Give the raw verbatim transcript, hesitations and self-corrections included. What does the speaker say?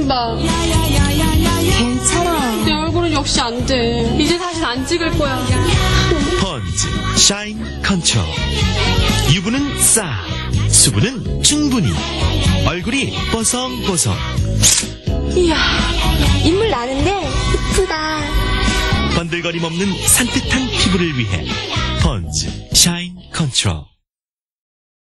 봐. 괜찮아. 내 얼굴은 역시 안 돼. 이제 다신 안 찍을 거야. 펀즈 샤인 컨트롤. 유분은 싹, 수분은 충분히. 얼굴이 뽀송뽀송. 이야, 인물 나는데 이쁘다. 번들거림 없는 산뜻한 피부를 위해 펀즈 샤인 컨트롤.